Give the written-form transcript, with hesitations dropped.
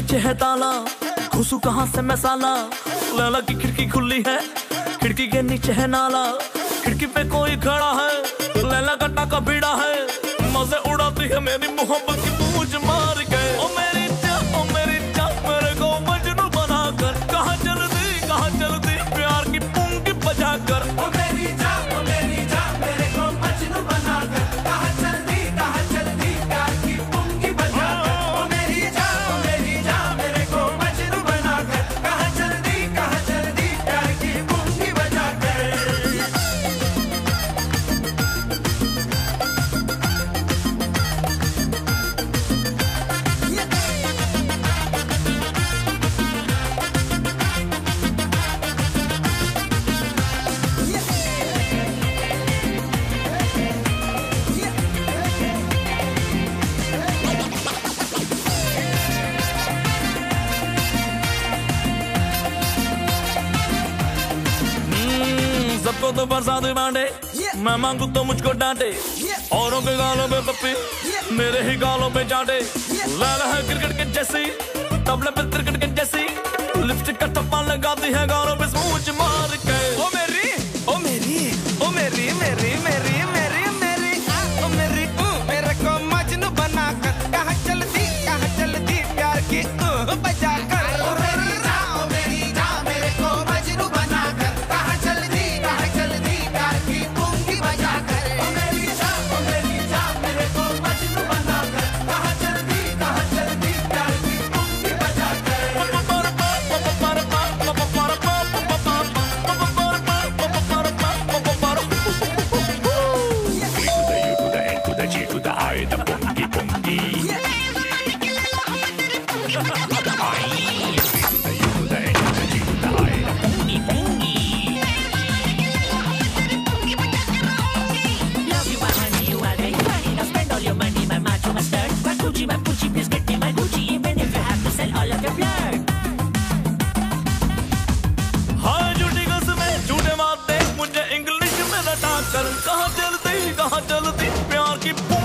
नीचे है ताला, घुसू कहाँ से मैं साला। लैला की खिड़की खुली है, खिड़की के नीचे है नाला। खिड़की पे कोई खड़ा है, लैला का टाका भिड़ा है। मजे उड़ाती है मेरी मोहब्बत की पूछ मार के। ओ मेरी जान मेरे को मजनू बनाकर, कहाँ चलती प्यार की पुंगी बजा कर। ओ मेरी जान मेरे को मजनू बनाकर, कहाँ चलती प्यार की पुंगी बजा कर। ओ मेरी जान मेरे को मजनू बनाकर, कहाँ चलती प्यार की पुंगी बजा कर। सबको तो बरसात बांटे, मैं मांगू तो मुझको डांटे। औरों के गालों पे पप्पी, मेरे ही गालों पे चाटे। लैला है क्रिकेट के जैसी, तबले पे क्रिकेट के जैसी। लिपस्टिक का टप्पा लगाती है गालों पे स्मूच मार के। ओ मेरी मेरे को मजनू बनाकर, कहाँ चलती प्यार की बजा कर। ओ मेरी जान मेरे को मजनू बनाकर, कहाँ चलती प्यार की पुंगी बजा कर। ओ मेरी जान मेरे को मजनू बनाकर, कहाँ चलती प्यार की पुंगी बजा कर। हाँ झूठी कसमें, झूठे वादे, मुझे इंग्लिश में रटा कर। कहाँ चलती प्यार की